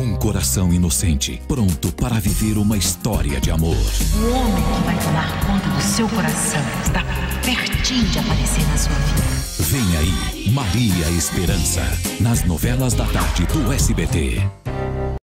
Um coração inocente, pronto para viver uma história de amor. O homem que vai tomar conta do seu coração está pertinho de aparecer na sua vida. Vem aí, Maria Esperança, nas novelas da tarde do SBT.